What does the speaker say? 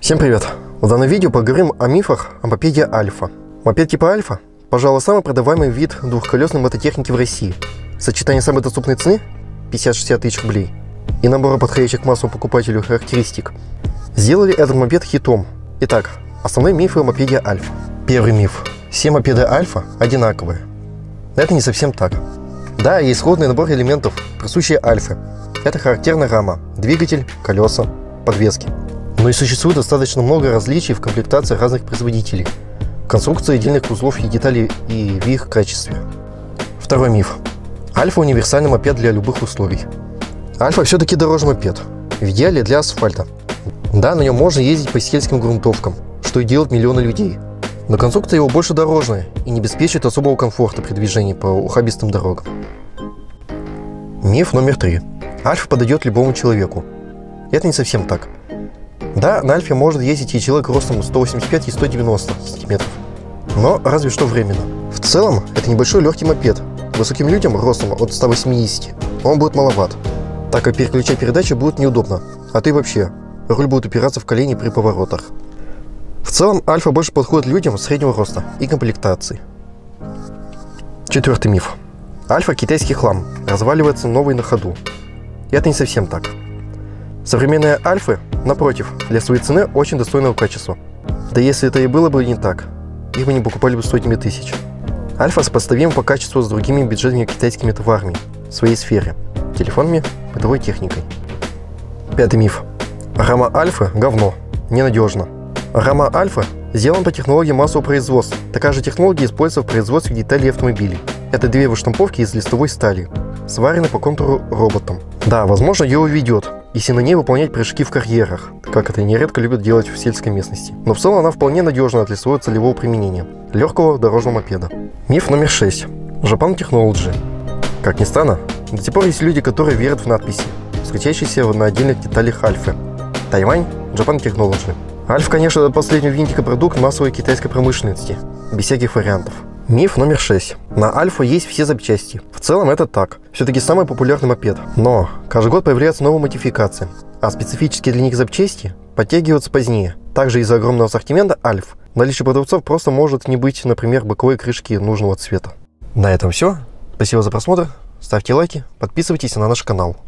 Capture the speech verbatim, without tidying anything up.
Всем привет! В данном видео поговорим о мифах о мопеде Альфа. Мопед типа Альфа, пожалуй, самый продаваемый вид двухколесной мототехники в России. Сочетание самой доступной цены пятьдесят-шестьдесят тысяч рублей и набора подходящих к массовому покупателю характеристик сделали этот мопед хитом. Итак, основные мифы о мопеде Альфа. Первый миф. Все мопеды Альфа одинаковые. Это не совсем так. Да, есть сходный набор элементов, присущие Альфе. Это характерная рама, двигатель, колеса, подвески. Но и существует достаточно много различий в комплектации разных производителей, конструкции отдельных узлов и деталей и в их качестве. Второй миф. Альфа – универсальный мопед для любых условий. Альфа все-таки дорожный мопед, в идеале для асфальта. Да, на нем можно ездить по сельским грунтовкам, что и делают миллионы людей. Но конструкция его больше дорожная и не обеспечивает особого комфорта при движении по ухабистым дорогам. Миф номер три. Альфа подойдет любому человеку. Это не совсем так. Да, на Альфе может ездить и человек ростом сто восемьдесят пять и сто девяносто сантиметров. Но разве что временно. В целом, это небольшой легкий мопед. Высоким людям ростом от ста восьмидесяти он будет маловат, так как переключать передачи будет неудобно, а то и вообще, руль будет упираться в колени при поворотах. В целом, Альфа больше подходит людям среднего роста и комплектации. Четвертый миф. Альфа – китайский хлам, разваливается новый на ходу. И это не совсем так. Современные Альфы, напротив, для своей цены очень достойного качества. Да если это и было бы не так, их бы не покупали бы сотнями тысяч. Альфа сопоставим по качеству с другими бюджетными китайскими товарами в своей сфере – телефонами, бытовой техникой. Пятый миф. Рама Альфы – говно, ненадежно. Рама Альфа сделана по технологии массового производства. Такая же технология используется в производстве деталей автомобилей. Это две выштамповки из листовой стали, сварены по контуру роботом. Да, возможно, ее уведет, если на ней выполнять прыжки в карьерах, как это нередко любят делать в сельской местности. Но в целом она вполне надежна для своего целевого применения – легкого дорожного мопеда. Миф номер шесть. Japan Technology. Как ни странно, до сих пор есть люди, которые верят в надписи, встречающиеся на отдельных деталях Альфы. Тайвань, Japan Technology. Альфа, конечно, это последний винтика продукт массовой китайской промышленности, без всяких вариантов. Миф номер шесть. На Альфа есть все запчасти. В целом это так. Все-таки самый популярный мопед. Но каждый год появляются новые модификации, а специфические для них запчасти подтягиваются позднее. Также из-за огромного ассортимента Альф в наличии продавцов просто может не быть, например, боковой крышки нужного цвета. На этом все. Спасибо за просмотр. Ставьте лайки, подписывайтесь на наш канал.